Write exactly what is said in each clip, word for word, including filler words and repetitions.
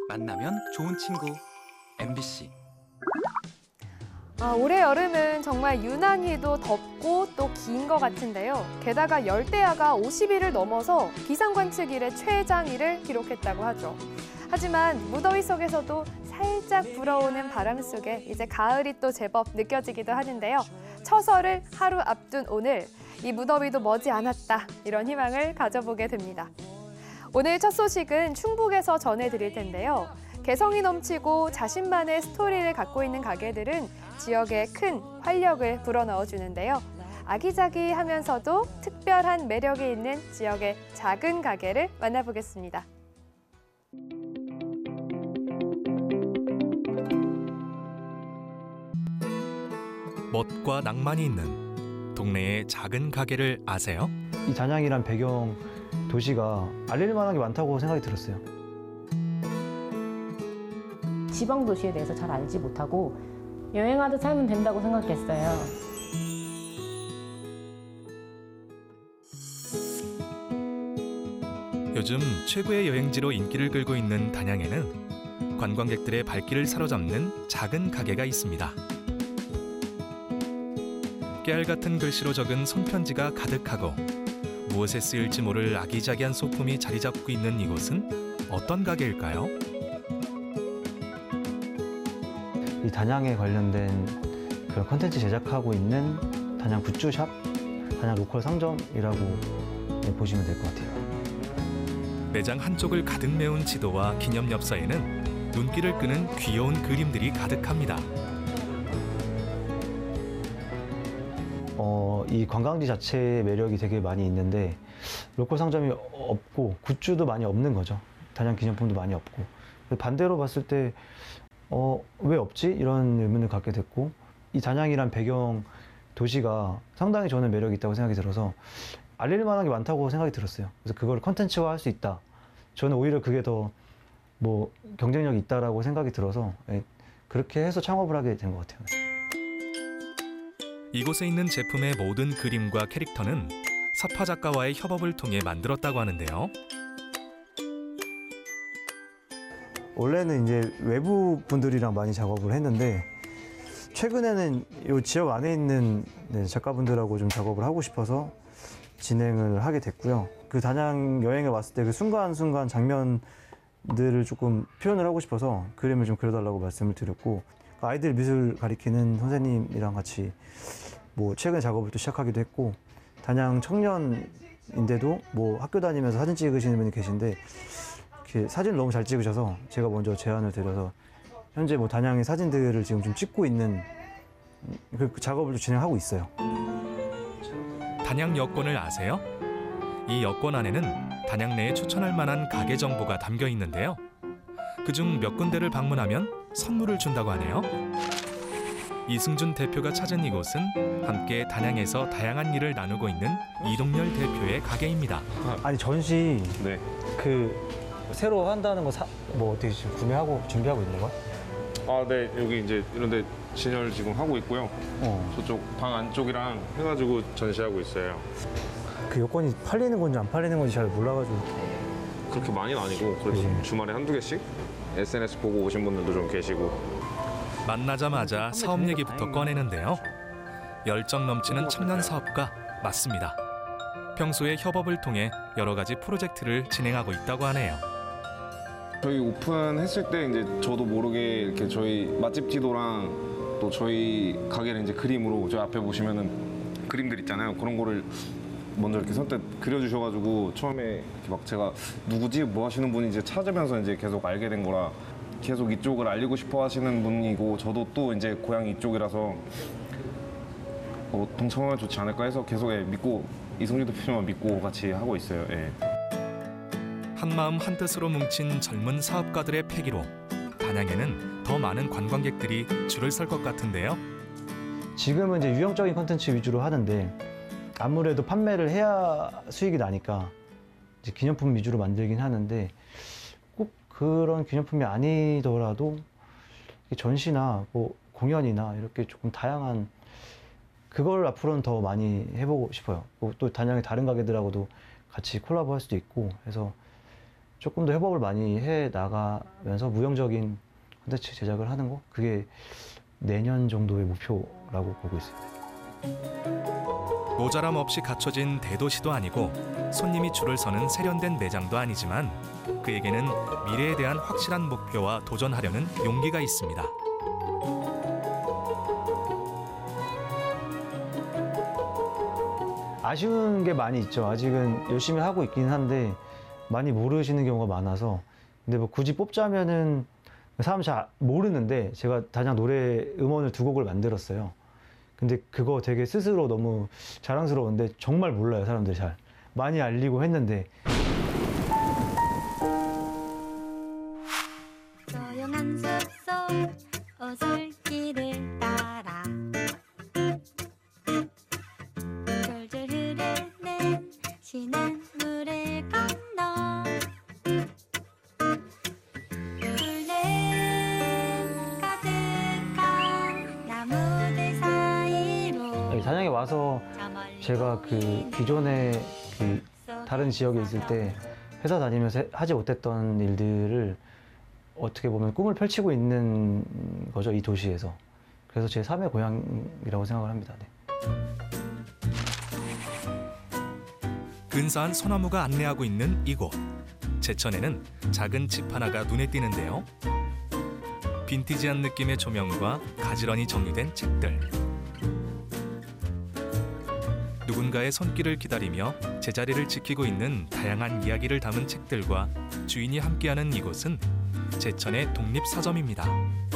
만나면 좋은 친구 엠비씨. 아, 올해 여름은 정말 유난히도 덥고 또 긴 것 같은데요. 게다가 열대야가 오십 일을 넘어서 기상관측 이래 최장일을 기록했다고 하죠. 하지만 무더위 속에서도 살짝 불어오는 바람 속에 이제 가을이 또 제법 느껴지기도 하는데요. 처서를 하루 앞둔 오늘, 이 무더위도 머지않았다, 이런 희망을 가져보게 됩니다. 오늘 첫 소식은 충북에서 전해드릴 텐데요. 개성이 넘치고 자신만의 스토리를 갖고 있는 가게들은 지역에 큰 활력을 불어넣어주는데요. 아기자기하면서도 특별한 매력이 있는 지역의 작은 가게를 만나보겠습니다. 멋과 낭만이 있는 동네의 작은 가게를 아세요? 이 단양이란 배경 도시가 알릴 만한 게 많다고 생각이 들었어요. 지방 도시에 대해서 잘 알지 못하고 여행하듯 살면 된다고 생각했어요. 요즘 최고의 여행지로 인기를 끌고 있는 단양에는 관광객들의 발길을 사로잡는 작은 가게가 있습니다. 깨알 같은 글씨로 적은 손편지가 가득하고 무엇에 쓰일지 모를 아기자기한 소품이 자리 잡고 있는 이곳은 어떤 가게일까요? 이 단양에 관련된 그런 콘텐츠 제작하고 있는 단양 굿즈샵, 단양 로컬 상점이라고 보시면 될 것 같아요. 매장 한쪽을 가득 메운 지도와 기념 엽서에는 눈길을 끄는 귀여운 그림들이 가득합니다. 어, 이 관광지 자체의 매력이 되게 많이 있는데 로컬 상점이 없고 굿즈도 많이 없는 거죠. 단양 기념품도 많이 없고. 반대로 봤을 때 어, 왜 없지? 이런 의문을 갖게 됐고, 이 단양이란 배경 도시가 상당히 저는 매력이 있다고 생각이 들어서 알릴 만한 게 많다고 생각이 들었어요. 그래서 그걸 컨텐츠화 할 수 있다. 저는 오히려 그게 더 뭐 경쟁력이 있다라고 생각이 들어서 그렇게 해서 창업을 하게 된 것 같아요. 이곳에 있는 제품의 모든 그림과 캐릭터는 사파 작가와의 협업을 통해 만들었다고 하는데요. 원래는 이제 외부 분들이랑 많이 작업을 했는데 최근에는 이 지역 안에 있는 네, 작가분들하고 좀 작업을 하고 싶어서 진행을 하게 됐고요. 그 단양 여행을 왔을 때 그 순간순간 장면들을 조금 표현을 하고 싶어서 그림을 좀 그려달라고 말씀을 드렸고, 아이들 미술 가리키는 선생님이랑 같이 뭐 최근에 작업을 또 시작하기도 했고, 단양 청년인데도 뭐 학교 다니면서 사진 찍으시는 분이 계신데 이렇게 사진을 너무 잘 찍으셔서 제가 먼저 제안을 드려서 현재 뭐 단양의 사진들을 지금 좀 찍고 있는 그 작업을 좀 진행하고 있어요. 단양 여권을 아세요? 이 여권 안에는 단양 내에 추천할 만한 가게 정보가 담겨 있는데요. 그중 몇 군데를 방문하면 선물을 준다고 하네요. 이승준 대표가 찾은 이곳은 함께 단양에서 다양한 일을 나누고 있는 이동열 대표의 가게입니다. 아니 전시 네. 그 새로 한다는 거 뭐 어떻게 지금 구매하고 준비하고 있는 거야? 아, 네. 여기 이제 이런데 진열 지금 하고 있고요. 어. 저쪽 방 안쪽이랑 해가지고 전시하고 있어요. 그 여권이 팔리는 건지 안 팔리는 건지 잘 몰라가지고. 그렇게 많이는 아니고 그래도 네. 주말에 한두 개씩 에스엔에스 보고 오신 분들도 좀 계시고. 만나자마자 사업 얘기부터 꺼내는데요. 열정 넘치는 청년 사업가 맞습니다. 평소에 협업을 통해 여러 가지 프로젝트를 진행하고 있다고 하네요. 저희 오픈했을 때 이제 저도 모르게 이렇게 저희 맛집 지도랑 또 저희 가게를 이제 그림으로 저 앞에 보시면은 그림들 있잖아요. 그런 거를 먼저 이렇게 선뜻 그려주셔가지고 처음에 이렇게 막 제가 누구지 뭐 하시는 분인지 찾으면서 이제 계속 알게 된 거라 계속 이쪽을 알리고 싶어 하시는 분이고 저도 또 이제 고향이 이쪽이라서 어, 동참하면 좋지 않을까 해서 계속 예, 믿고 이승준 대표님만 믿고 같이 하고 있어요. 예. 한마음 한뜻으로 뭉친 젊은 사업가들의 패기로 단양에는 더 많은 관광객들이 줄을 설 것 같은데요. 지금은 이제 유형적인 콘텐츠 위주로 하는데 아무래도 판매를 해야 수익이 나니까 이제 기념품 위주로 만들긴 하는데 꼭 그런 기념품이 아니더라도 전시나 뭐 공연이나 이렇게 조금 다양한 그걸 앞으로는 더 많이 해보고 싶어요. 또 단양의 다른 가게들하고도 같이 콜라보 할 수도 있고 해서 조금 더 협업을 많이 해 나가면서 무형적인 콘텐츠 제작을 하는 거, 그게 내년 정도의 목표라고 보고 있습니다. 모자람 없이 갖춰진 대도시도 아니고 손님이 줄을 서는 세련된 매장도 아니지만 그에게는 미래에 대한 확실한 목표와 도전하려는 용기가 있습니다. 아쉬운 게 많이 있죠. 아직은 열심히 하고 있긴 한데 많이 모르시는 경우가 많아서. 근데 뭐 굳이 뽑자면은 사람 잘 모르는데 제가 단양 노래 음원을 두 곡을 만들었어요. 근데 그거 되게 스스로 너무 자랑스러운데 정말 몰라요, 사람들이 잘. 많이 알리고 했는데. 조용한 숲속 오솔길을 따라 졸졸 흐르는 시냇물을 건너 푸른 가득한 나무들 사이로 단양에 와서 제가 그 기존에 그 다른 지역에 있을 때 회사 다니면서 해- 하지 못했던 일들을 어떻게 보면 꿈을 펼치고 있는 거죠, 이 도시에서. 그래서 제 삶의 고향이라고 생각을 합니다. 네. 근사한 소나무가 안내하고 있는 이곳. 제천에는 작은 집 하나가 눈에 띄는데요. 빈티지한 느낌의 조명과 가지런히 정리된 책들. 누군가의 손길을 기다리며 제자리를 지키고 있는 다양한 이야기를 담은 책들과 주인이 함께하는 이곳은 제천의 독립서점입니다.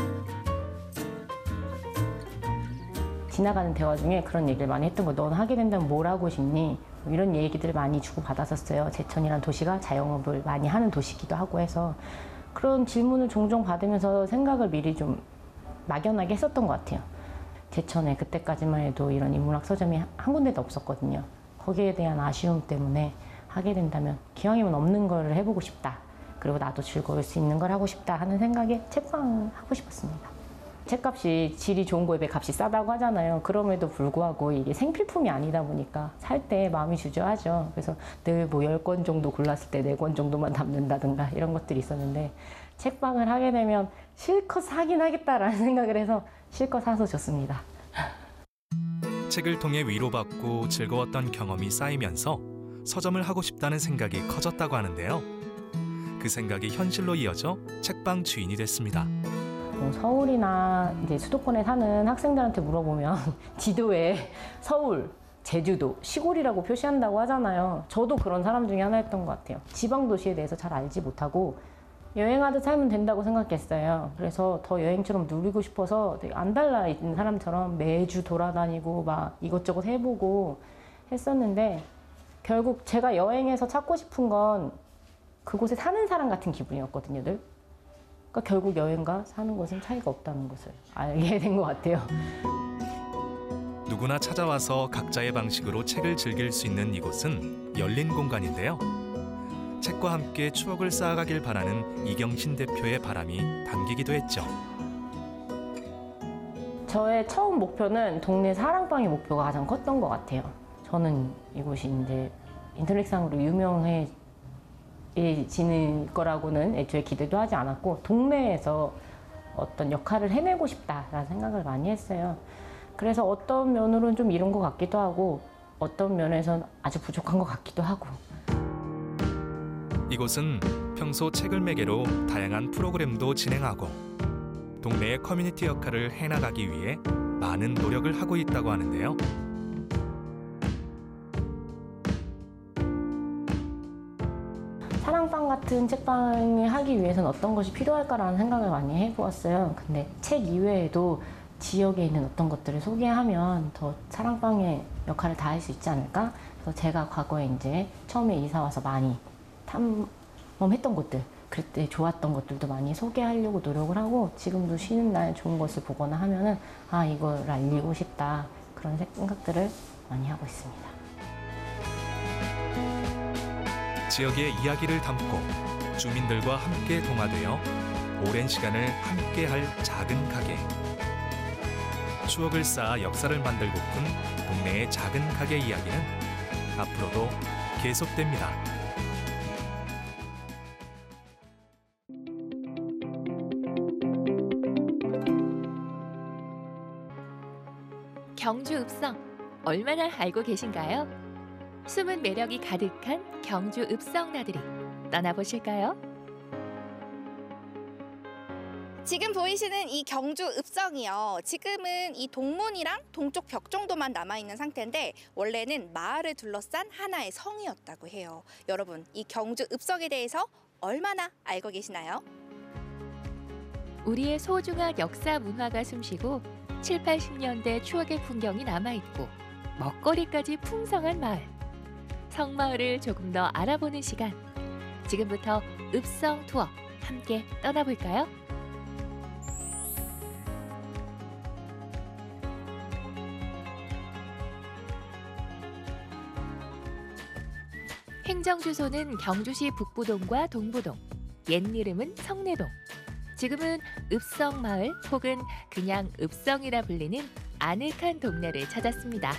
지나가는 대화 중에 그런 얘기를 많이 했던 거예요. 넌 하게 된다면 뭘 하고 싶니? 뭐 이런 얘기들을 많이 주고받았었어요. 제천이란 도시가 자영업을 많이 하는 도시이기도 하고 해서 그런 질문을 종종 받으면서 생각을 미리 좀 막연하게 했었던 것 같아요. 제천에 그때까지만 해도 이런 인문학 서점이 한 군데도 없었거든요. 거기에 대한 아쉬움 때문에 하게 된다면 기왕이면 없는 걸 해보고 싶다. 그리고 나도 즐거울 수 있는 걸 하고 싶다 하는 생각에 책방 하고 싶었습니다. 책값이 질이 좋은 거에 비해 값이 싸다고 하잖아요. 그럼에도 불구하고 이게 생필품이 아니다 보니까 살 때 마음이 주저하죠. 그래서 늘 뭐 열 권 정도 골랐을 때 네 권 정도만 담는다든가 이런 것들이 있었는데 책방을 하게 되면 실컷 사긴 하겠다라는 생각을 해서 실컷 사서 줬습니다. 책을 통해 위로받고 즐거웠던 경험이 쌓이면서 서점을 하고 싶다는 생각이 커졌다고 하는데요. 그 생각이 현실로 이어져 책방 주인이 됐습니다. 뭐 서울이나 이제 수도권에 사는 학생들한테 물어보면 지도에 서울, 제주도, 시골이라고 표시한다고 하잖아요. 저도 그런 사람 중에 하나였던 것 같아요. 지방 도시에 대해서 잘 알지 못하고 여행하듯 살면 된다고 생각했어요. 그래서 더 여행처럼 누리고 싶어서 되게 안달나 있는 사람처럼 매주 돌아다니고 막 이것저것 해보고 했었는데 결국 제가 여행에서 찾고 싶은 건 그곳에 사는 사람 같은 기분이었거든요, 늘. 그러니까 결국 여행과 사는 것은 차이가 없다는 것을 알게 된 것 같아요. 누구나 찾아와서 각자의 방식으로 책을 즐길 수 있는 이곳은 열린 공간인데요. 책과 함께 추억을 쌓아가길 바라는 이경신 대표의 바람이 담기기도 했죠. 저의 처음 목표는 동네 사랑방의 목표가 가장 컸던 것 같아요. 저는 이곳이 이제 인터넷상으로 유명해지는 거라고는 애초에 기대도 하지 않았고 동네에서 어떤 역할을 해내고 싶다라는 생각을 많이 했어요. 그래서 어떤 면으로는 좀 이룬 것 같기도 하고 어떤 면에서는 아주 부족한 것 같기도 하고. 이곳은 평소 책을 매개로 다양한 프로그램도 진행하고 동네의 커뮤니티 역할을 해나가기 위해 많은 노력을 하고 있다고 하는데요. 사랑방 같은 책방을 하기 위해서는 어떤 것이 필요할까라는 생각을 많이 해보았어요. 근데 책 이외에도 지역에 있는 어떤 것들을 소개하면 더 사랑방의 역할을 다할 수 있지 않을까? 그래서 제가 과거에 이제 처음에 이사 와서 많이 탐험했던 곳들, 그때 좋았던 것들도 많이 소개하려고 노력을 하고 지금도 쉬는 날 좋은 것을 보거나 하면은 아, 이걸 알리고 싶다. 그런 생각들을 많이 하고 있습니다. 지역의 이야기를 담고 주민들과 함께 동화되어 오랜 시간을 함께할 작은 가게. 추억을 쌓아 역사를 만들고픈 동네의 작은 가게 이야기는 앞으로도 계속됩니다. 얼마나 알고 계신가요? 숨은 매력이 가득한 경주 읍성 나들이 떠나보실까요? 지금 보이시는 이 경주 읍성이요. 지금은 이 동문이랑 동쪽 벽 정도만 남아있는 상태인데 원래는 마을을 둘러싼 하나의 성이었다고 해요. 여러분, 이 경주 읍성에 대해서 얼마나 알고 계시나요? 우리의 소중한 역사 문화가 숨쉬고 칠, 팔십 년대 추억의 풍경이 남아있고 먹거리까지 풍성한 마을. 성마을을 조금 더 알아보는 시간. 지금부터 읍성 투어 함께 떠나볼까요? 행정주소는 경주시 북부동과 동부동, 옛 이름은 성내동. 지금은 읍성마을 혹은 그냥 읍성이라 불리는 아늑한 동네를 찾았습니다.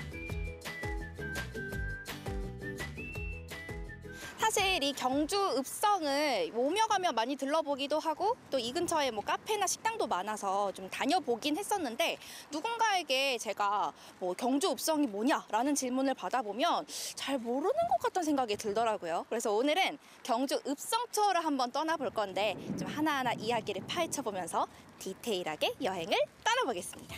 사실 이 경주 읍성을 오며 가며 많이 들러보기도 하고 또 이 근처에 뭐 카페나 식당도 많아서 좀 다녀보긴 했었는데 누군가에게 제가 뭐 경주 읍성이 뭐냐라는 질문을 받아보면 잘 모르는 것 같다는 생각이 들더라고요. 그래서 오늘은 경주 읍성 투어를 한번 떠나볼 건데 좀 하나하나 이야기를 파헤쳐보면서 디테일하게 여행을 떠나보겠습니다.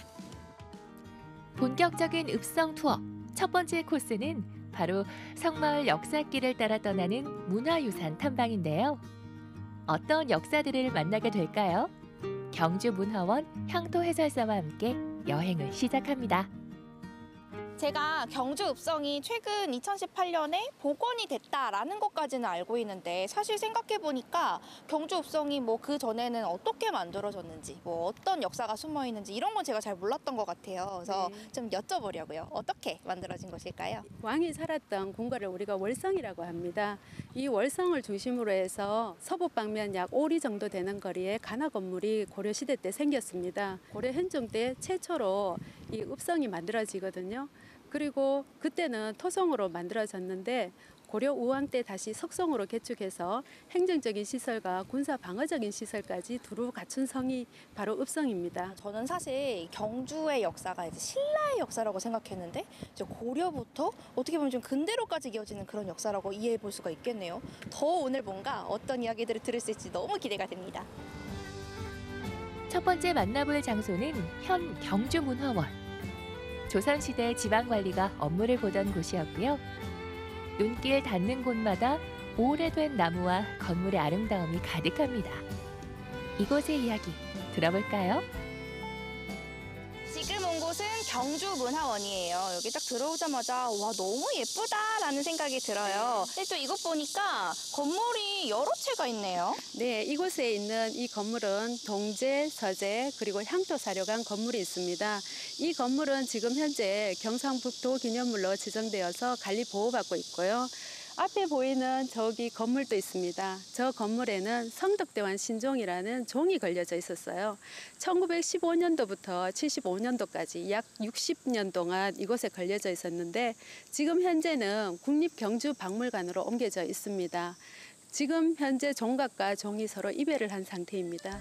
본격적인 읍성 투어 첫 번째 코스는 바로 성마을 역사길을 따라 떠나는 문화유산 탐방인데요. 어떤 역사들을 만나게 될까요? 경주문화원 향토해설사와 함께 여행을 시작합니다. 제가 경주 읍성이 최근 이천십팔 년에 복원이 됐다라는 것까지는 알고 있는데 사실 생각해보니까 경주 읍성이 뭐 그 전에는 어떻게 만들어졌는지 뭐 어떤 역사가 숨어 있는지 이런 건 제가 잘 몰랐던 것 같아요. 그래서 네. 좀 여쭤보려고요. 어떻게 만들어진 것일까요? 왕이 살았던 궁궐을 우리가 월성이라고 합니다. 이 월성을 중심으로 해서 서부 방면 약 오 리 정도 되는 거리에 간화 건물이 고려시대 때 생겼습니다. 고려 현종 때 최초로 이 읍성이 만들어지거든요. 그리고 그때는 토성으로 만들어졌는데 고려 우왕 때 다시 석성으로 개축해서 행정적인 시설과 군사 방어적인 시설까지 두루 갖춘 성이 바로 읍성입니다. 저는 사실 경주의 역사가 이제 신라의 역사라고 생각했는데 이제 고려부터 어떻게 보면 좀 근대로까지 이어지는 그런 역사라고 이해해 볼 수가 있겠네요. 더 오늘 뭔가 어떤 이야기들을 들을 수 있을지 너무 기대가 됩니다. 첫 번째 만나볼 장소는 현 경주문화원. 조선시대 지방관리가 업무를 보던 곳이었고요. 눈길 닿는 곳마다 오래된 나무와 건물의 아름다움이 가득합니다. 이곳의 이야기 들어볼까요? 지금 온 곳은 경주문화원이에요. 여기 딱 들어오자마자 와 너무 예쁘다라는 생각이 들어요. 근데 또 이곳 보니까 건물이 여러 채가 있네요. 네, 이곳에 있는 이 건물은 동제, 서재, 그리고 향토사료관 건물이 있습니다. 이 건물은 지금 현재 경상북도 기념물로 지정되어서 관리 보호받고 있고요. 앞에 보이는 저기 건물도 있습니다. 저 건물에는 성덕대왕 신종이라는 종이 걸려져 있었어요. 천구백십오 년도부터 칠십오 년도까지 약 육십 년 동안 이곳에 걸려져 있었는데 지금 현재는 국립경주박물관으로 옮겨져 있습니다. 지금 현재 종각과 종이 서로 이별을 한 상태입니다.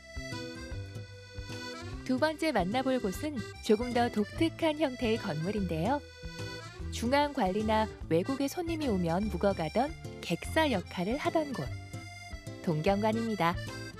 두 번째 만나볼 곳은 조금 더 독특한 형태의 건물인데요. 중앙 관리나 외국의 손님이 오면 묵어가던 객사 역할을 하던 곳, 동경관입니다.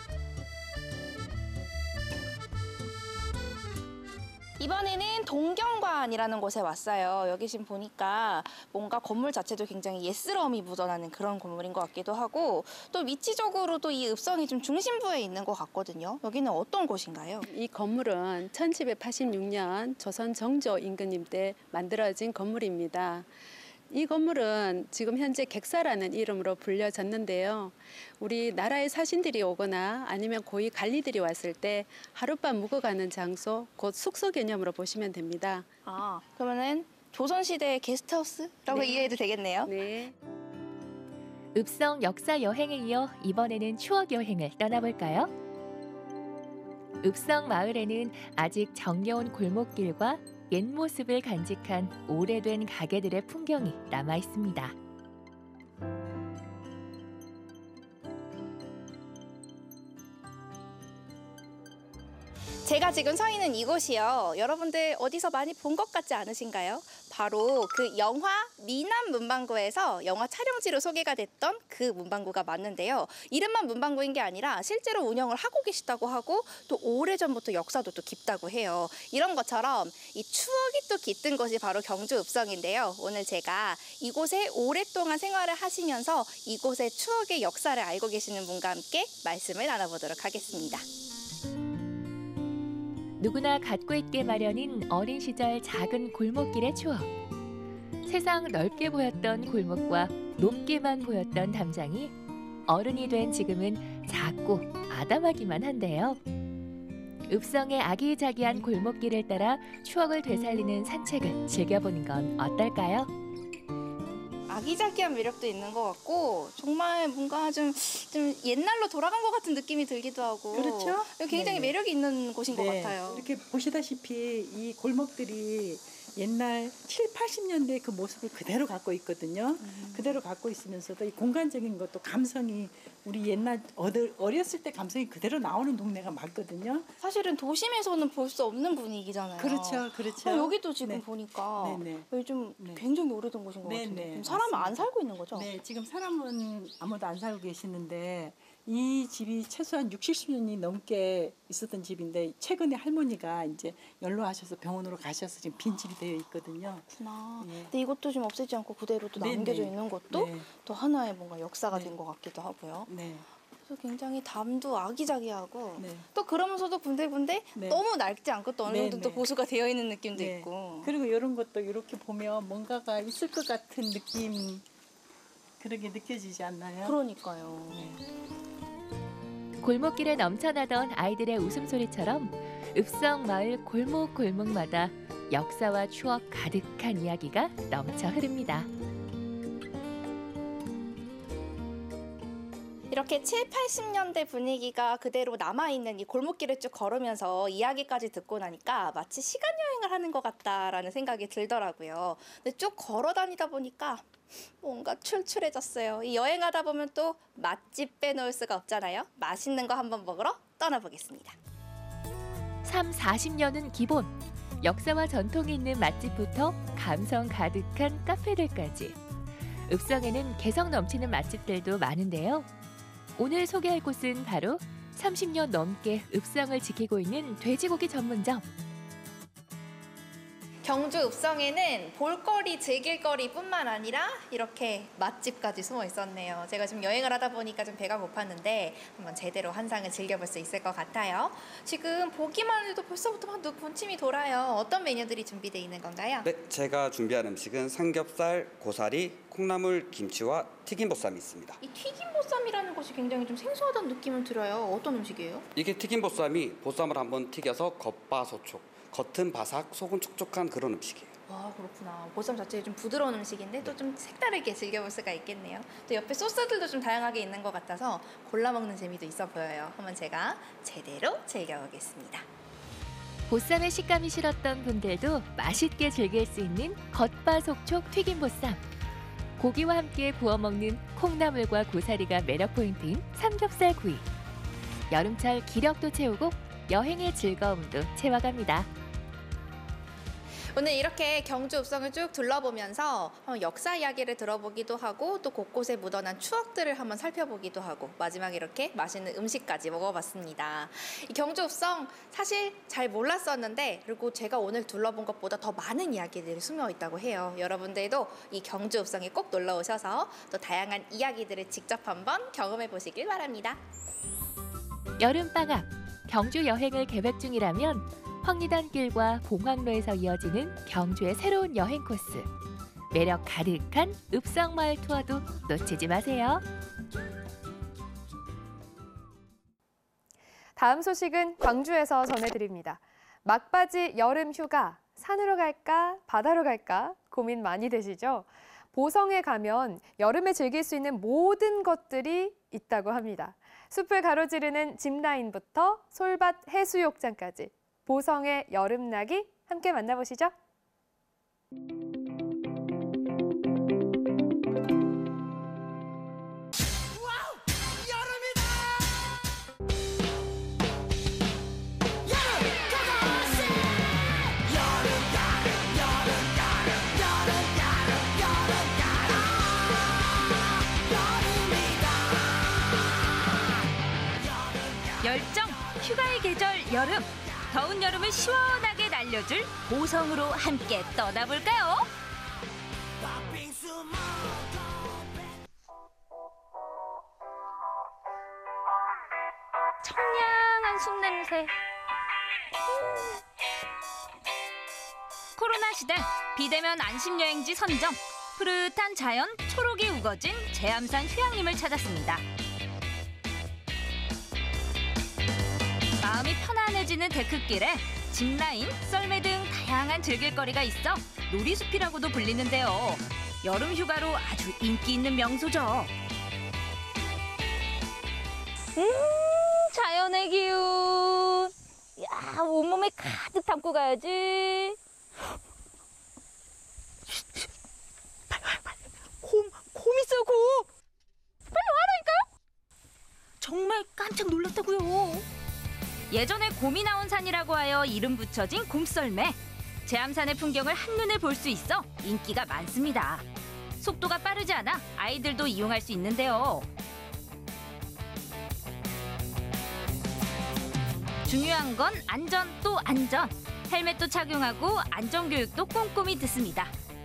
이번에는 동경관이라는 곳에 왔어요. 여기 지금 보니까 뭔가 건물 자체도 굉장히 옛스러움이 묻어나는 그런 건물인 것 같기도 하고 또 위치적으로도 이 읍성이 좀 중심부에 있는 것 같거든요. 여기는 어떤 곳인가요? 이 건물은 천칠백팔십육 년 조선 정조 임금님 때 만들어진 건물입니다. 이 건물은 지금 현재 객사라는 이름으로 불려졌는데요. 우리 나라의 사신들이 오거나 아니면 고위 관리들이 왔을 때 하룻밤 묵어가는 장소, 곧 숙소 개념으로 보시면 됩니다. 아, 그러면은 조선시대의 게스트하우스라고 네. 이해해도 되겠네요. 네. 읍성 역사 여행에 이어 이번에는 추억 여행을 떠나볼까요? 읍성 마을에는 아직 정겨운 골목길과 옛 모습을 간직한 오래된 가게들의 풍경이 남아 있습니다. 제가 지금 서 있는 이곳이요. 여러분들 어디서 많이 본 것 같지 않으신가요? 바로 그 영화 미남 문방구에서 영화 촬영지로 소개가 됐던 그 문방구가 맞는데요. 이름만 문방구인 게 아니라 실제로 운영을 하고 계시다고 하고 또 오래전부터 역사도 또 깊다고 해요. 이런 것처럼 이 추억이 또 깃든 곳이 바로 경주 읍성인데요. 오늘 제가 이곳에 오랫동안 생활을 하시면서 이곳의 추억의 역사를 알고 계시는 분과 함께 말씀을 나눠보도록 하겠습니다. 누구나 갖고 있게 마련인 어린 시절 작은 골목길의 추억. 세상 넓게 보였던 골목과 높게만 보였던 담장이 어른이 된 지금은 작고 아담하기만 한데요. 읍성의 아기자기한 골목길을 따라 추억을 되살리는 산책을 즐겨보는 건 어떨까요? 아기자기한 매력도 있는 것 같고 정말 뭔가 좀, 좀 옛날로 돌아간 것 같은 느낌이 들기도 하고 그렇죠? 굉장히 네. 매력이 있는 곳인 것 네. 같아요. 이렇게 보시다시피 이 골목들이 옛날 칠, 팔십 년대 그 모습을 그대로 갖고 있거든요. 음. 그대로 갖고 있으면서도 이 공간적인 것도 감성이 우리 옛날 어들, 어렸을 때 감성이 그대로 나오는 동네가 맞거든요. 사실은 도심에서는 볼 수 없는 분위기잖아요. 그렇죠, 그렇죠. 어, 여기도 지금 네. 보니까 네네. 좀 네. 굉장히 오래된 곳인 것 같은데 네네, 지금 사람은 안 맞습니다. 살고 있는 거죠? 네, 지금 사람은 아무도 안 살고 계시는데 이 집이 최소한 육십, 칠십 년이 넘게 있었던 집인데 최근에 할머니가 이제 연로하셔서 병원으로 가셔서 지금 빈집이 되어 있거든요. 그렇구나. 네. 근데 이것도 지금 없애지 않고 그대로 또 네네. 남겨져 있는 것도 네. 또 하나의 뭔가 역사가 네. 된 것 같기도 하고요. 네. 그래서 굉장히 담도 아기자기하고 네. 또 그러면서도 군데군데 네. 너무 낡지 않고 또 어느 네, 정도 또 네. 보수가 되어 있는 느낌도 네. 있고. 그리고 이런 것도 이렇게 보면 뭔가가 있을 것 같은 느낌 그렇게 느껴지지 않나요? 그러니까요. 네. 골목길에 넘쳐나던 아이들의 웃음소리처럼 읍성 마을 골목골목마다 역사와 추억 가득한 이야기가 넘쳐 흐릅니다. 이렇게 칠, 팔십 년대 분위기가 그대로 남아있는 이 골목길을 쭉 걸으면서 이야기까지 듣고 나니까 마치 시간 여행을 하는 것 같다라는 생각이 들더라고요. 근데 쭉 걸어 다니다 보니까 뭔가 출출해졌어요. 이 여행하다 보면 또 맛집 빼놓을 수가 없잖아요. 맛있는 거 한번 먹으러 떠나보겠습니다. 삼, 사십 년은 기본. 역사와 전통이 있는 맛집부터 감성 가득한 카페들까지. 읍성에는 개성 넘치는 맛집들도 많은데요. 오늘 소개할 곳은 바로 삼십 년 넘게 읍성을 지키고 있는 돼지고기 전문점. 경주 읍성에는 볼거리, 즐길거리뿐만 아니라 이렇게 맛집까지 숨어 있었네요. 제가 지금 여행을 하다 보니까 좀 배가 고팠는데 한번 제대로 한상을 즐겨볼 수 있을 것 같아요. 지금 보기만 해도 벌써부터 막 군침이 돌아요. 어떤 메뉴들이 준비되어 있는 건가요? 네, 제가 준비한 음식은 삼겹살, 고사리, 콩나물, 김치와 튀김보쌈이 있습니다. 이 튀김보쌈이라는 것이 굉장히 좀 생소하다는 느낌을 들어요. 어떤 음식이에요? 이게 튀김보쌈이 보쌈을 한번 튀겨서 겉바소촉, 겉은 바삭, 속은 촉촉한 그런 음식이에요. 와, 그렇구나. 보쌈 자체가 좀 부드러운 음식인데 또 좀 색다르게 즐겨볼 수가 있겠네요. 또 옆에 소스들도 좀 다양하게 있는 것 같아서 골라 먹는 재미도 있어 보여요. 한번 제가 제대로 즐겨보겠습니다. 보쌈의 식감이 싫었던 분들도 맛있게 즐길 수 있는 겉바속촉 튀김보쌈. 고기와 함께 구워 먹는 콩나물과 고사리가 매력 포인트인 삼겹살 구이. 여름철 기력도 채우고 여행의 즐거움도 채워갑니다. 오늘 이렇게 경주 읍성을 쭉 둘러보면서 역사 이야기를 들어보기도 하고 또 곳곳에 묻어난 추억들을 한번 살펴보기도 하고 마지막에 이렇게 맛있는 음식까지 먹어봤습니다. 이 경주 읍성 사실 잘 몰랐었는데 그리고 제가 오늘 둘러본 것보다 더 많은 이야기들이 숨어 있다고 해요. 여러분들도 이 경주 읍성에 꼭 놀러 오셔서 또 다양한 이야기들을 직접 한번 경험해 보시길 바랍니다. 여름방학, 경주 여행을 계획 중이라면 황리단길과 봉황로에서 이어지는 경주의 새로운 여행 코스. 매력 가득한 읍성마을 투어도 놓치지 마세요. 다음 소식은 광주에서 전해드립니다. 막바지 여름 휴가, 산으로 갈까, 바다로 갈까 고민 많이 되시죠? 보성에 가면 여름에 즐길 수 있는 모든 것들이 있다고 합니다. 숲을 가로지르는 짚라인부터 솔밭 해수욕장까지 보성의 여름나기 함께 만나보시죠. 열정, 휴가의 계절 여름. 더운 여름을 시원하게 날려줄 보성으로 함께 떠나볼까요? 청량한 숲냄새. 코로나 시대 비대면 안심여행지 선정. 푸릇한 자연, 초록이 우거진 제암산 휴양림을 찾았습니다. 마음이 편안해지는 데크길에 짚라인, 썰매 등 다양한 즐길거리가 있어 놀이숲이라고도 불리는데요. 여름 휴가로 아주 인기 있는 명소죠. 음, 자연의 기운. 야, 온몸에 가득 담고 가야지. 곰, 곰 있어요, 곰. 빨리 와라니까요. 정말 깜짝 놀랐다고요. 예전에 곰이 나온 산이라고 하여 이름 붙여진 곰썰매. 제암산의 풍경을 한눈에 볼 수 있어 인기가 많습니다. 속도가 빠르지 않아 아이들도 이용할 수 있는데요. 중요한 건 안전 또 안전. 헬멧도 착용하고 안전교육도 꼼꼼히 듣습니다.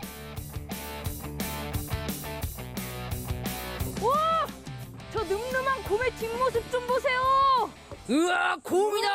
와! 저 늠름한 곰의 뒷모습 좀 보세요! 으아, 곰이다!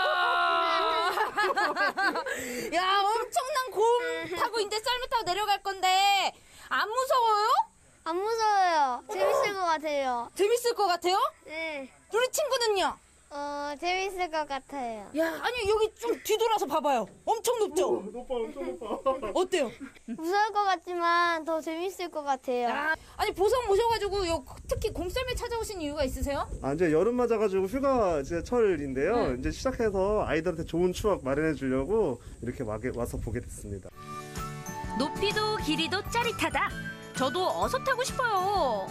야, 엄청난 곰 타고 이제 썰매 타고 내려갈 건데 안 무서워요? 안 무서워요. 재밌을 것 같아요. 재밌을 것 같아요? 네. 우리 친구는요? 어, 재밌을 것 같아요. 야, 아니 여기 좀 뒤돌아서 봐봐요. 엄청 높죠? 높아, 엄청 높아. 어때요? 무서울 것 같지만 더 재밌을 것 같아요. 야, 아니 보성 모셔가지고 요 특히 곰썰매 찾아오신 이유가 있으세요? 아, 이제 여름 맞아가지고 휴가 이제 철인데요. 네. 이제 시작해서 아이들한테 좋은 추억 마련해 주려고 이렇게 와, 와서 보게 됐습니다. 높이도 길이도 짜릿하다. 저도 어서 타고 싶어요.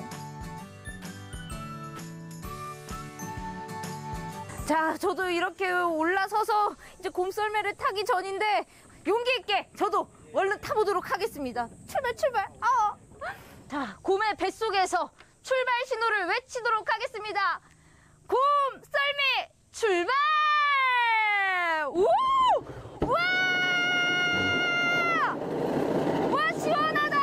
자, 저도 이렇게 올라서서 이제 곰썰매를 타기 전인데 용기 있게 저도 얼른 타보도록 하겠습니다. 출발, 출발. 아. 자, 곰의 뱃속에서 출발 신호를 외치도록 하겠습니다. 곰썰매 출발! 우! 와! 와, 시원하다!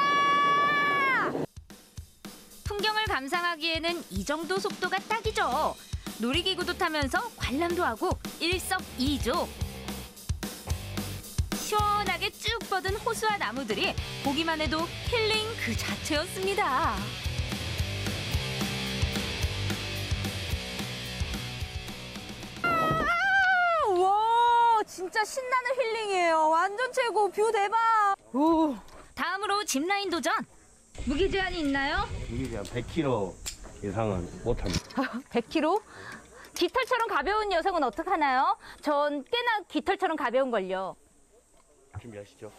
풍경을 감상하기에는 이 정도 속도가 딱이죠. 놀이기구도 타면서 관람도 하고 일석이조. 시원하게 쭉 뻗은 호수와 나무들이 보기만 해도 힐링 그 자체였습니다. 아, 와, 진짜 신나는 힐링이에요. 완전 최고. 뷰 대박. 오. 다음으로 짚라인 도전. 무게 제한이 있나요? 무게 제한 백 킬로그램 이상은 못합니다. 백 킬로그램? 깃털처럼 가벼운 여성은 어떡하나요? 전 꽤나 깃털처럼 가벼운걸요. 준비하시죠.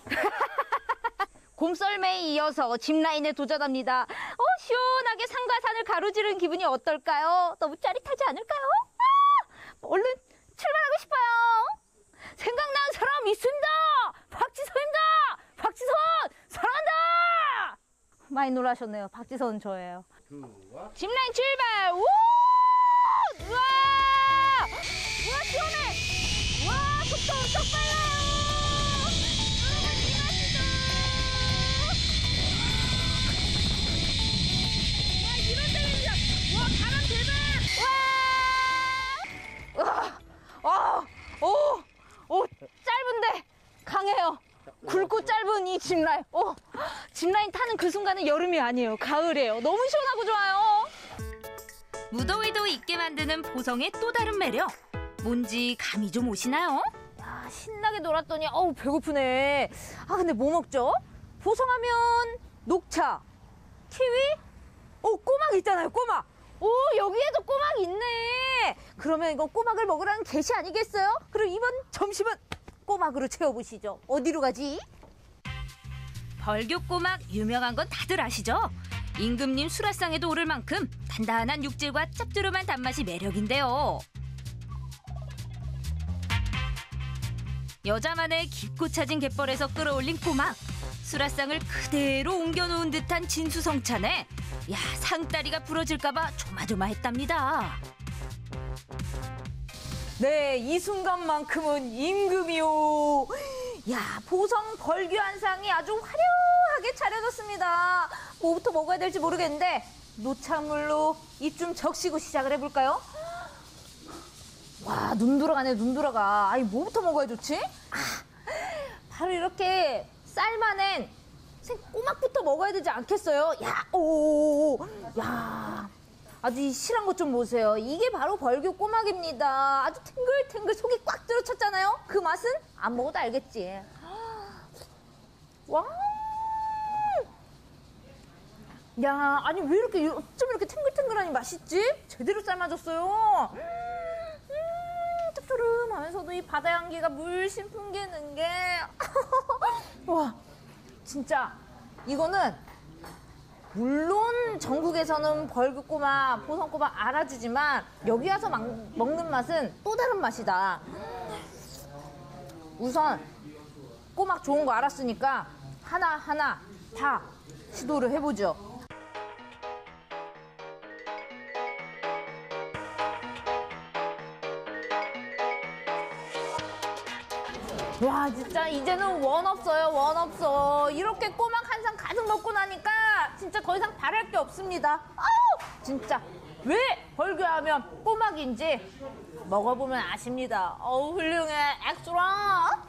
곰썰매에 이어서 짚라인에 도전합니다. 어, 시원하게 산과 산을 가로지르는 기분이 어떨까요? 너무 짜릿하지 않을까요? 아! 얼른 출발하고 싶어요. 생각나는 사람 있습니다. 박지선입니다. 박지선 사랑한다. 많이 놀라셨네요. 박지선 저예요. 짚라인 출발. 우! 우와! 우와, 시원해. 와, 속도 엄청 빨라요. 와, 오, 오, 짧은데 강해요. 굵고 짧은 이 짚라인. 오, 짚라인 타는 그 순간은 여름이 아니에요. 가을이에요. 너무 시원하고 좋아요. 무더위도 잊게 만드는 보성의 또 다른 매력. 뭔지 감이 좀 오시나요? 야, 신나게 놀았더니 어우 배고프네. 아, 근데 뭐 먹죠? 보성하면 녹차, 키위, 오, 꼬막 있잖아요. 꼬막. 오, 여기에도 꼬막 있네. 그러면 이거 꼬막을 먹으라는 계시 아니겠어요? 그럼 이번 점심은 꼬막으로 채워보시죠. 어디로 가지? 벌교 꼬막 유명한 건 다들 아시죠? 임금님 수라상에도 오를 만큼 단단한 육질과 짭조름한 단맛이 매력인데요. 여자만의 깊고 차진 갯벌에서 끌어올린 꼬막. 수라상을 그대로 옮겨놓은 듯한 진수성찬에 야, 상다리가 부러질까봐 조마조마했답니다. 네, 이 순간만큼은 임금이요. 야, 보성 벌규 한상이 아주 화려하게 차려졌습니다. 뭐부터 먹어야 될지 모르겠는데 노차물로 입 좀 적시고 시작을 해볼까요? 와, 눈 돌아가네, 눈 돌아가. 아니, 뭐부터 먹어야 좋지? 아, 바로 이렇게 삶아낸 생꼬막부터 먹어야 되지 않겠어요? 야, 오, 야. 아주 이 실한 것 좀 보세요. 이게 바로 벌교 꼬막입니다. 아주 탱글탱글 속이 꽉 들어찼잖아요. 그 맛은 안 먹어도 알겠지. 와, 야, 아니 왜 이렇게 어쩜 이렇게 탱글탱글하니 맛있지? 제대로 삶아졌어요. 음, 짭조름하면서도 이 바다 향기가 물씬 풍기는 게 와, 진짜 이거는. 물론 전국에서는 벌교꼬막, 보성꼬막 알아주지만 여기 와서 막, 먹는 맛은 또 다른 맛이다. 우선 꼬막 좋은 거 알았으니까 하나하나 다 시도를 해보죠. 와, 진짜 이제는 원 없어요, 원 없어. 이렇게 꼬막 한 상 가득 먹고 나니까 진짜 더 이상 바랄 게 없습니다. 아우, 진짜 왜 벌교하면 꼬막인지 먹어보면 아십니다. 어우, 훌륭해, 엑스트라.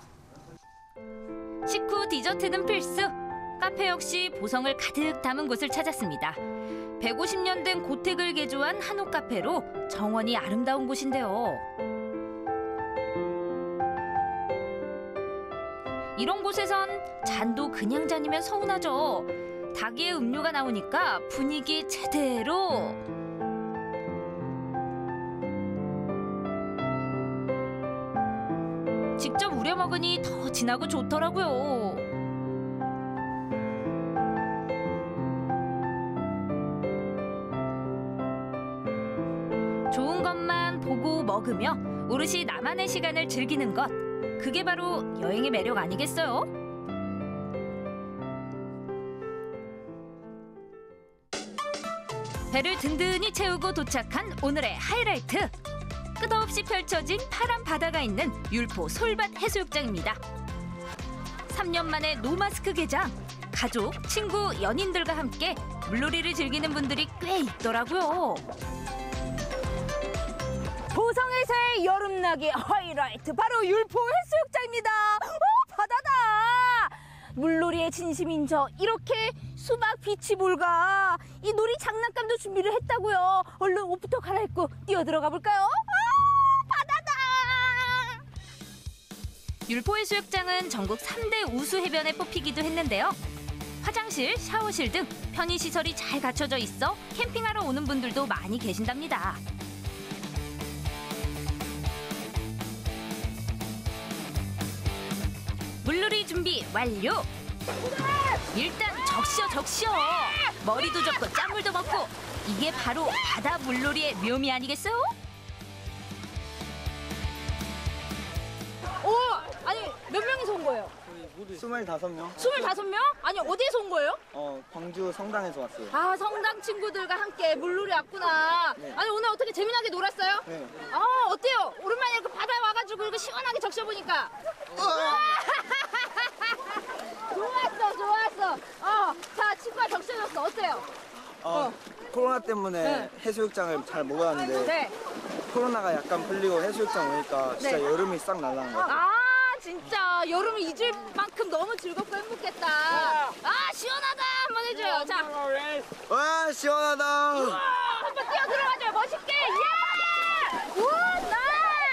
식후 디저트는 필수. 카페 역시 보성을 가득 담은 곳을 찾았습니다. 백오십 년 된 고택을 개조한 한옥 카페로 정원이 아름다운 곳인데요. 이런 곳에선 잔도 그냥 잔이면 서운하죠. 닭의 음료가 나오니까 분위기 제대로. 직접 우려 먹으니 더 진하고 좋더라고요. 좋은 것만 보고 먹으며 오롯이 나만의 시간을 즐기는 것. 그게 바로 여행의 매력 아니겠어요? 배를 든든히 채우고 도착한 오늘의 하이라이트. 끝없이 펼쳐진 파란 바다가 있는 율포 솔밭 해수욕장입니다. 삼 년 만에 노마스크 개장. 가족, 친구, 연인들과 함께 물놀이를 즐기는 분들이 꽤 있더라고요. 보성에서의 여름나기 하이라이트, 바로 율포 해수욕장입니다. 오, 바다다. 물놀이의 진심인 저, 이렇게 수박 비치볼과 이 놀이 장난감도 준비를 했다고요. 얼른 옷부터 갈아입고 뛰어 들어가 볼까요? 아, 바다다. 율포 해수욕장은 전국 삼 대 우수 해변에 뽑히기도 했는데요. 화장실, 샤워실 등 편의시설이 잘 갖춰져 있어 캠핑하러 오는 분들도 많이 계신답니다. 물놀이 준비 완료! 일단 적셔 적셔! 머리도 적고 짠물도 먹고, 이게 바로 바다 물놀이의 묘미 아니겠어요? 오, 아니 몇 명이서 온 거예요? 스물다섯 명. 스물다섯 명? 아니 어디에서 온 거예요? 어, 광주 성당에서 왔어요. 아, 성당 친구들과 함께 물놀이 왔구나. 네. 아니 오늘 어떻게 재미나게 놀았어요? 네. 아, 어때요? 오랜만에 이렇게 바다에 와가지고 이렇게 시원하게 적셔보니까. 좋았어, 좋았어. 어, 자, 친구가 적셔줬어. 어때요? 어, 코로나 때문에 네. 해수욕장을 잘 못 왔는데 네. 코로나가 약간 풀리고 해수욕장 오니까 진짜 네. 여름이 싹 날라간 것 같아요. 아, 진짜 여름을 잊을 만큼 너무 즐겁고 행복했다. 아, 시원하다. 한번 해줘요. 자, 와, 시원하다. 우와, 한번 뛰어 들어가줘요. 멋있게. 예! 우와, 나이스!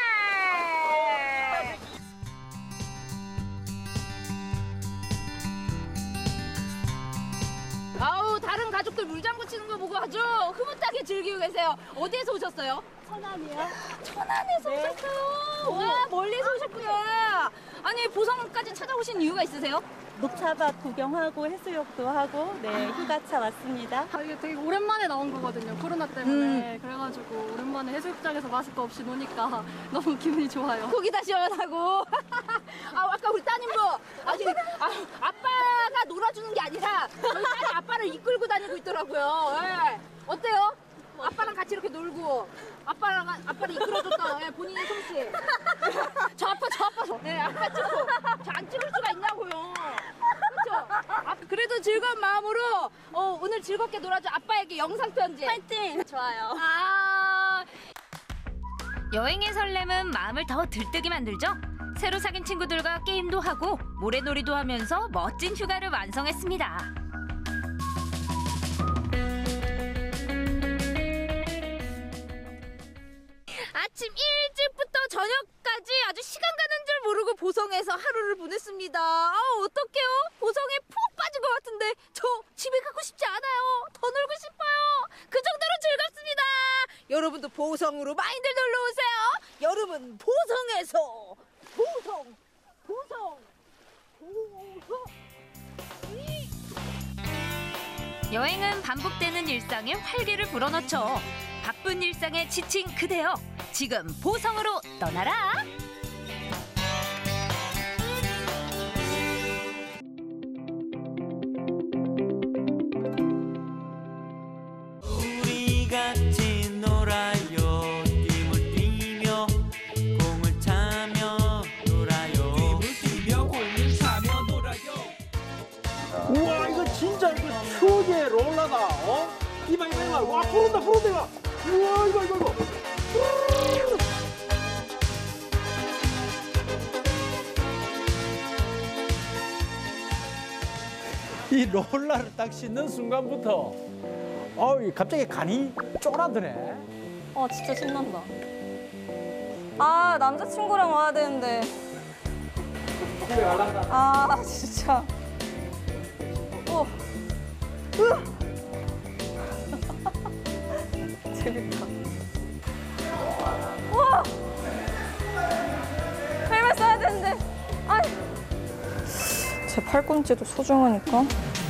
아우, 다른 가족들 물장구 치는 거 보고 아주 흐뭇하게 즐기고 계세요. 어디에서 오셨어요? 천안이요. 천안에서 네. 오셨어요. 와, 멀리서 오셨구나. 아니, 보성까지 찾아오신 이유가 있으세요? 녹차밭 구경하고 해수욕도 하고 네 휴가차 왔습니다. 아, 이게 되게 오랜만에 나온 거거든요. 코로나 때문에. 음. 그래가지고 오랜만에 해수욕장에서 마실 거 없이 노니까 너무 기분이 좋아요. 거기다 시원하고. 아, 아까 우리 따님도 아직 아, 아빠가 놀아주는 게 아니라 저희 딸이 아빠를 이끌고 다니고 있더라고요. 네. 어때요? 아빠랑 같이 이렇게 놀고 아빠랑 아빠를 이끌어줬다. 예, 본인의 솜씨. 저 아빠 저 아빠 저. 네, 아빠 찍고 저 안 찍을 수가 있냐고요. 그렇죠? 아, 그래도 즐거운 마음으로 어, 오늘 즐겁게 놀아줘 아빠에게 영상 편지. 파이팅. 좋아요. 아. 여행의 설렘은 마음을 더 들뜨게 만들죠. 새로 사귄 친구들과 게임도 하고 모래놀이도 하면서 멋진 휴가를 완성했습니다. 아침 일찍부터 저녁까지 아주 시간 가는 줄 모르고 보성에서 하루를 보냈습니다. 아, 어떡해요? 보성에 푹 빠진 것 같은데 저 집에 가고 싶지 않아요. 더 놀고 싶어요. 그 정도로 즐겁습니다. 여러분도 보성으로 많이들 놀러 오세요. 여러분 보성에서 보성 보성 보성 여행은 반복되는 일상에 활기를 불어넣죠. 바쁜 일상에 지친 그대여, 지금 보성으로 떠나라. 우리 같이 놀아요. 띠물 뛰며 공을 차며 놀아요. 띠물 뛰며 공을 차며 놀아요. 우와, 이거 진짜 이거 추억의 롤러다. 어? 이봐 이봐 이봐. 와, 푸른다 푸른다 이거. 우와, 이거 이거 이거. 이 롤러를 딱 씻는 순간부터 어우, 갑자기 간이 쫄아드네. 아 진짜 신난다. 아 남자친구랑 와야 되는데. 집에 갈란다. 아 진짜. 어. 으. 재밌다. 와. 헬멧 써야 되는데. 아이. 제 팔꿈치도 소중하니까.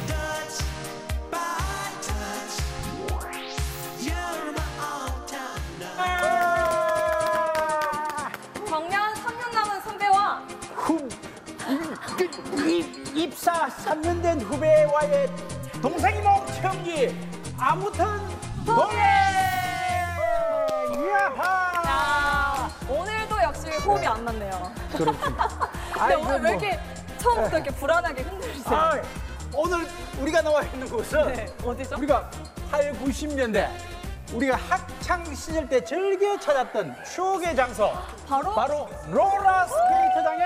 정년 삼 년 남은 선배와 후, 입, 입사 삼 년 된 후배와의 동생이 몸 체험기 아무튼 노래! 이야하! 야, 오늘도 역시 호흡이 안 맞네요. 그렇군요. 근데 오늘 왜 이렇게 처음부터 이렇게 불안하게 흔들리세요? 아, 오늘 우리가 나와 있는 곳은 네, 어디죠? 우리가 팔, 구십 년대 우리가 학창 시절 때 즐겨 찾았던 추억의 장소 바로 바로 롤러 스케이트장에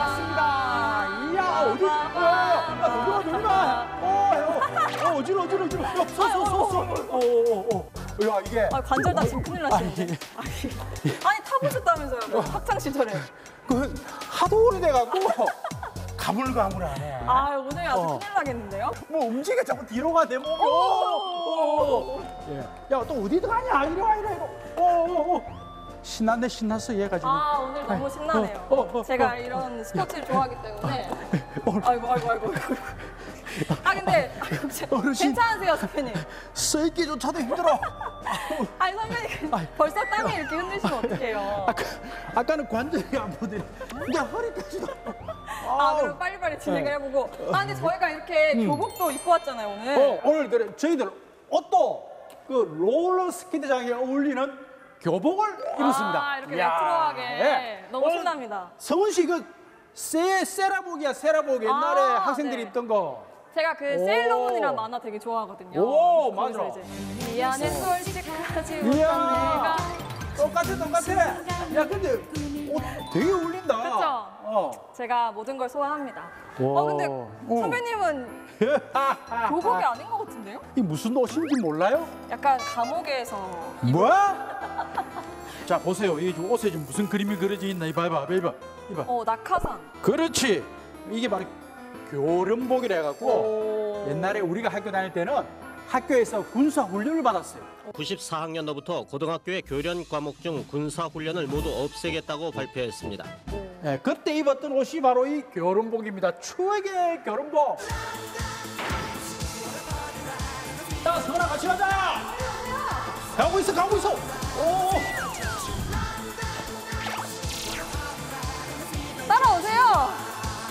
왔습니다. 이야, 어디? 와, 어디 가? 어, 어, 어지러, 어지러, 어지러. 야, 서, 서, 서, 서. 어, 어, 어. 야, 이게. 아, 관절 다치면 큰일 나시는데. 아니, 타보셨다면서요, 학창 시절에. 그 하도 오래돼갖고 가물가물하네. 아, 오늘 아주 어. 큰일 나겠는데요? 뭐 움직여 자꾸 뒤로 가, 내 몸이. 오, 오, 오. 예. 야, 또 어디든 가냐? 이리 와, 이리 와. 오, 오, 오. 신났네, 신났어, 얘가 지금. 아, 오늘 너무 신나네요. 어, 어, 어, 제가 어. 이런 스포츠를 좋아하기 때문에. 아이고, 아이고, 아이고, 아이고. 아, 근데 어르신. 괜찮으세요, 선배님? 서 있기조차도 힘들어. 아니, 선배님 벌써 땀이 이렇게 흔드시면 어떡해요? 아까, 아까는 관절이 안 보더니 이제 허리까지도. 아, 그럼 빨리빨리 진행을 네. 해보고. 아, 근데 저희가 이렇게 음. 교복도 입고 왔잖아요, 오늘. 어, 오늘 그래 저희들 옷도 그 롤러 스케이트장에 어울리는 교복을 입었습니다. 아, 이렇게 이야, 레트로하게. 예. 너무 오늘 신납니다. 성훈 씨 그 세, 세라복이야, 세라복. 옛날에 아, 학생들이 네. 입던 거. 제가 그 오. 세일러문이라는 만화 되게 좋아하거든요. 오, 거기서 맞아. 이제 미안해 솔직하지 못한 이야. 내가. 똑같아, 똑같아. 야, 근데 옷 되게 어울린다. 그쵸? 어. 제가 모든 걸 소화합니다. 오. 어, 근데 어. 선배님은 교복이 아닌 것 같은데요? 이 무슨 옷인지 몰라요? 약간 감옥에서. 뭐? 자, 보세요. 이 옷에 지금 무슨 그림이 그려져 있나? 이봐, 이봐, 이봐, 이봐. 어, 낙하산. 그렇지. 이게 바로 교련복이라 해갖고 옛날에 우리가 학교 다닐 때는 학교에서 군사 훈련을 받았어요. 구십사 학년도부터 고등학교의 교련 과목 중 군사 훈련을 모두 없애겠다고 발표했습니다. 네, 그때 입었던 옷이 바로 이 교련복입니다. 추억의 교련복. 자, 성훈아 같이 가자. 가고 있어, 가고 있어. 오. 따라오세요.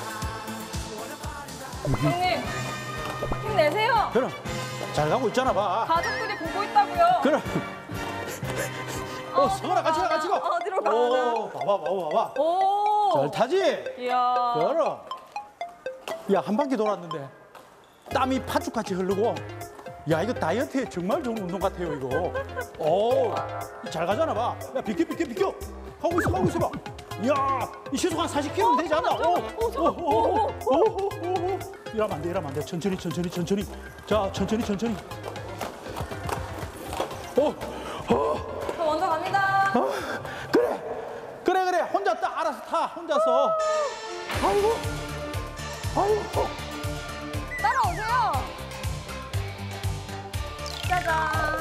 형님, 힘내세요. 그럼 잘 가고 있잖아, 봐. 가족들이 보고 있다고요. 그럼 어, 성원아 같이 가, 같이 가. 어디로 가나? 오, 봐봐, 봐봐, 봐봐. 오. 잘 타지? 이야. 그럼. 야, 한 바퀴 돌았는데 땀이 파죽같이 흐르고. 야, 이거 다이어트에 정말 좋은 운동 같아요, 이거. 오, 잘 가잖아, 봐. 야, 비켜, 비켜, 비켜. 하고 있어, 하고 있어, 봐. 야, 이 시속 한 사십 킬로미터 되지 않나? 오, 오, 오, 오, 오, 오, 오. 이러면 안 돼, 이러면 안 돼. 천천히, 천천히, 천천히. 자, 천천히, 천천히. 오, 어. 저 먼저 갑니다. 어, 그래, 그래, 그래. 혼자 딱 알아서 타, 혼자서. 아이고, 아이고. 따라오세요. 짜잔.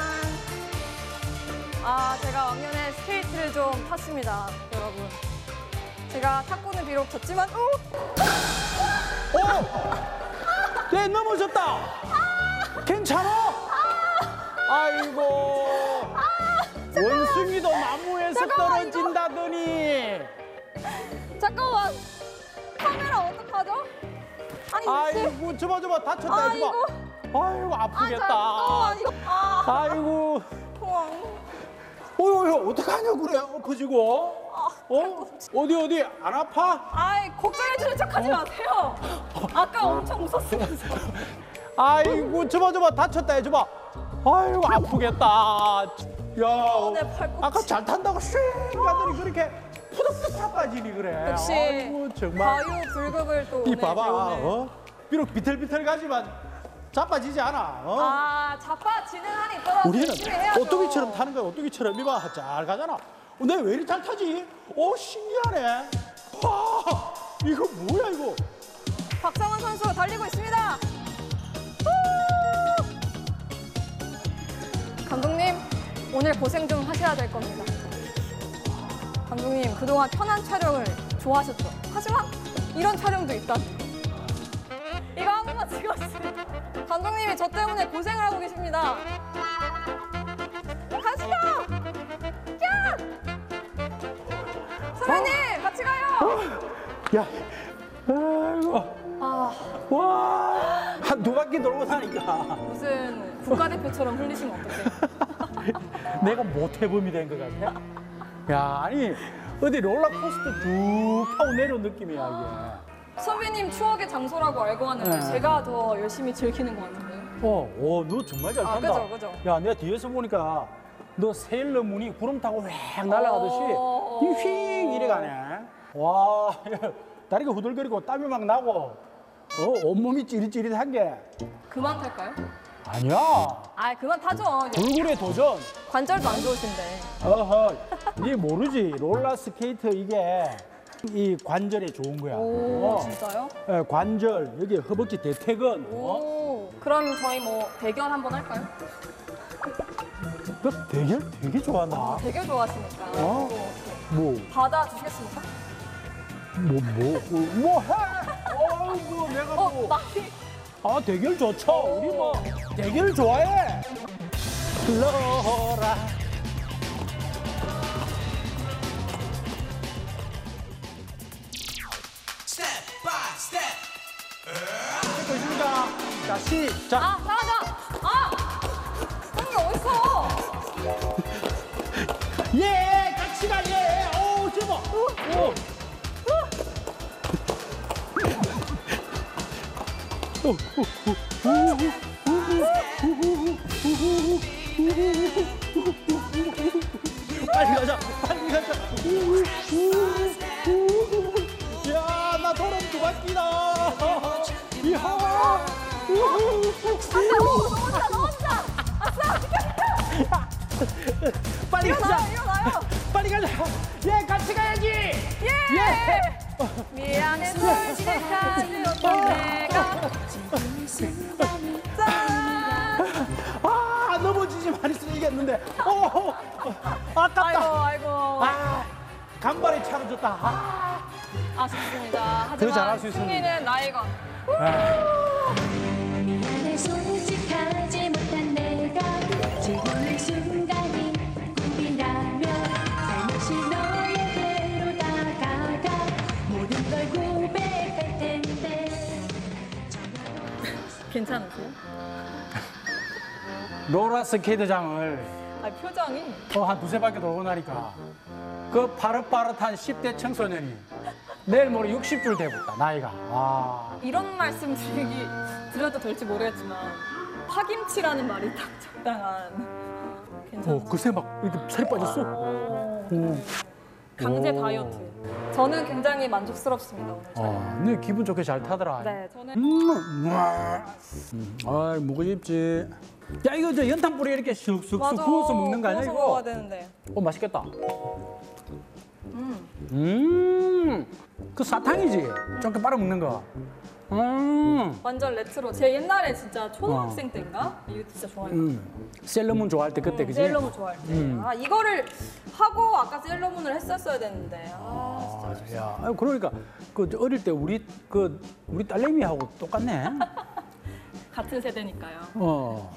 아, 제가 왕년에 스케이트를 좀 탔습니다, 여러분. 제가 탁구는 비록 졌지만, 오! 오! 내 넘어졌다. 아! 괜찮아? 아! 아이고. 아, 원숭이도 나무에서 잠깐만, 떨어진다더니. 잠깐만. 카메라 어떡하죠? 아니, 아이고, 저봐, 저봐. 다쳤다, 저봐. 아이고. 아이고, 아프겠다. 아, 잠깐만, 이거. 아. 아이고. 어. 어휴, 어떡하냐, 그래. 엎어지고. 어? 어디, 어디? 안 아파? 아이, 걱정해주는 척 하지 어? 마세요. 아까 엄청 웃었으면서. 아이고, 저봐, 저봐. 다쳤다, 저봐. 아이고, 아프겠다. 야, 내 팔꿈치. 아까 잘 탄다고 쉥 가더니 그렇게 푸덕푸덕 자빠지니 그래. 역시 아이고, 정말. 과유불급을 또 이 오늘 봐봐, 배우네. 어? 비록 비틀비틀 가지만 자빠지지 않아. 어? 아, 자빠지는 한이 있더라도 우리는 열심히 해야죠. 오뚜기처럼 타는 거야. 오뚜기처럼 이봐, 잘 가잖아. 어, 내가 왜 이리 잘 타지? 오, 신기하네. 와, 이거 뭐야 이거? 박상원 선수 달리고 있습니다. 후! 감독님, 오늘 고생 좀 하셔야 될 겁니다. 감독님, 그동안 편한 촬영을 좋아하셨죠? 하지만 이런 촬영도 있다. 이거 한 번만 찍어주세요. 감독님이 저 때문에 고생을 하고 계십니다. 가시죠! 야! 선배님, 같이 가요! 야, 아이고. 아, 와, 한 두 바퀴 돌고 사니까 무슨 국가대표처럼 흘리시면 어떡해. 내가 모태범이 된 것 같아. 야, 아니 어디 롤러코스터 쭉 타고 내려온 느낌이야 선배님 추억의 장소라고 알고 왔는데 네. 제가 더 열심히 즐기는 것 같은데요. 이게. 어, 어, 너 정말 잘 아, 탄다. 그죠, 그죠. 야, 내가 뒤에서 보니까 너 세일러 문이 구름 타고 획 날아가듯이 어. 휙 이래 가네. 와, 다리가 후들거리고 땀이 막 나고, 어, 온몸이 찌릿찌릿한 게 그만 탈까요? 아니야. 아, 그만 타죠. 이제 불굴의 도전. 관절도 안 좋으신데. 어허, 니 모르지. 롤러 스케이트 이게 이 관절에 좋은 거야. 오, 어. 진짜요? 예, 관절, 여기 허벅지 대퇴근. 어? 오, 그럼 저희 뭐 대결 한번 할까요? 너 대결 되게 좋아한다. 아, 대결 좋아하시니까. 어? 또 뭐, 받아 주시겠습니까? 뭐, 뭐, 뭐, 뭐 해? 어, 뭐, 내가 어, 뭐. 많이. 아, 대결 좋죠. 우리 뭐, 대결 좋아해. 흘러라. 스텝 바이 스텝. 찍고 있습니다. 자, 시작. 아, 나가자. 아, 형님 어딨어? 예, 같이 가, 예. 오, 제발. 오. 빨리 가자, 빨리 가자. 야, 나 도름 두 바퀴다. 이야. 안돼, 너 혼자, 너 혼자. 아싸, 빨리 가자. 일어나요, 일어나요. 빨리 가자. 예, 같이 가야지. 예. 예. 미안해, 솔직하였던 내가. 짠. 아, 넘어지지만 있으면 이겼는데. 오, 아깝다. 아이고, 아이고. 아, 간발의 차로 졌다. 아. 아쉽습니다. 더 잘할 하지만 수 있었는데. 승리는 나이가. 미안해 솔직하지 못한 내가 지금의 순간이 꿈이라면 살며시 너에게로 다가가 모든 걸 고백할 텐데. 괜찮으세요? 롤러 스케이트장을 아 표정이. 어, 한 두세 바퀴 돌고 나니까 그 파릇파릇한 십 대 청소년이 내일 모레 육십 줄 되겠다, 나이가. 와. 이런 말씀 드리기 드려도 될지 모르겠지만 파김치라는 말이 딱 적당한. 어, 글쎄 막 이렇게 살이 빠졌어. 오. 강제 오. 다이어트. 저는 굉장히 만족스럽습니다 오늘. 어, 네 기분 좋게 잘 타더라. 네, 저는. 음, 우와. 음, 아, 무거집지. 야, 이거 저 연탄 불에 이렇게 쑥쑥쑥 맞아. 구워서 먹는 거 아니야 구워서 이거? 먹어야 되는데. 어, 맛있겠다. 음. 음, 그 사탕이지. 좀 빨아 먹는 거. 음. 완전 레트로. 제 옛날에 진짜 초등학생 때인가? 이거 진짜 좋아해요. 음. 셀러문 좋아할 때 그때 음, 그지? 셀러문 좋아할 때. 음. 아 이거를 하고 아까 셀러문을 했었어야 되는데. 아 진짜. 아, 야, 아유, 그러니까 그 어릴 때 우리 그 우리 딸내미하고 똑같네. 같은 세대니까요. 어.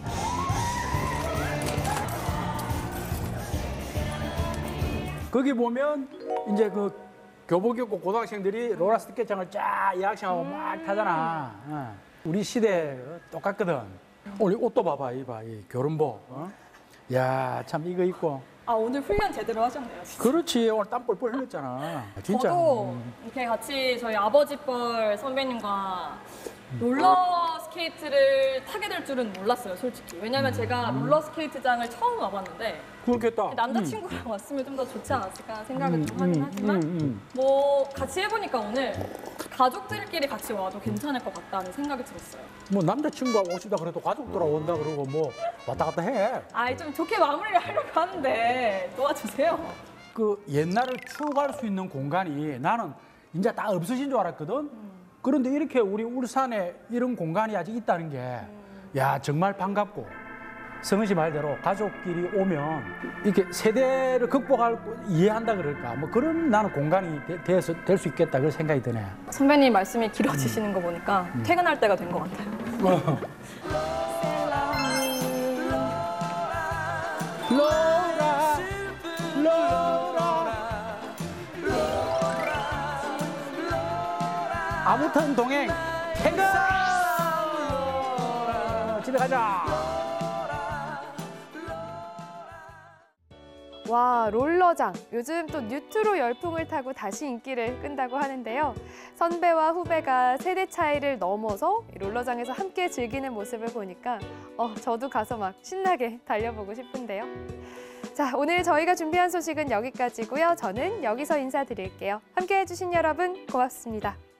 거기 보면 이제 그 교복 입고 고등학생들이 롤러스케이트장을 쫙 예약생하고 막 타잖아. 어. 우리 시대 똑같거든. 오늘 옷도 봐봐, 이봐, 이 교른복. 어? 야, 참 이거 입고. 아 오늘 훈련 제대로 하셨네요. 진짜. 그렇지, 오늘 땀 뻘뻘 흘렸잖아. 진짜. 저도 음. 이렇게 같이 저희 아버지뻘 선배님과 롤러 스케이트를 타게 될 줄은 몰랐어요, 솔직히. 왜냐면 제가 롤러 스케이트장을 처음 와봤는데 그렇겠다. 남자친구랑 음. 왔으면 좀 더 좋지 않았을까 생각을 음, 좀 하긴 음, 하지만 음, 음. 뭐 같이 해보니까 오늘 가족들끼리 같이 와도 괜찮을 것 같다는 생각이 들었어요. 뭐 남자친구하고 오시다 그래도 가족들하고 온다 그러고 뭐 왔다 갔다 해. 아이 좀 좋게 마무리를 하려고 하는데 도와주세요. 그 옛날을 추억할 수 있는 공간이 나는 이제 다 없어진 줄 알았거든. 음. 그런데 이렇게 우리 울산에 이런 공간이 아직 있다는 게, 야, 정말 반갑고, 성은 씨 말대로 가족끼리 오면 이렇게 세대를 극복할, 이해한다 그럴까, 뭐 그런 나는 공간이 될 수 있겠다, 그런 생각이 드네. 선배님 말씀이 길어지시는 거 보니까 음. 퇴근할 때가 된 것 같아요. 어. 로라, 로라, 아무튼 동행 퇴근! 집에 가자. 와, 롤러장. 요즘 또 뉴트로 열풍을 타고 다시 인기를 끈다고 하는데요. 선배와 후배가 세대 차이를 넘어서 이 롤러장에서 함께 즐기는 모습을 보니까 어, 저도 가서 막 신나게 달려보고 싶은데요. 자, 오늘 저희가 준비한 소식은 여기까지고요. 저는 여기서 인사드릴게요. 함께해 주신 여러분 고맙습니다.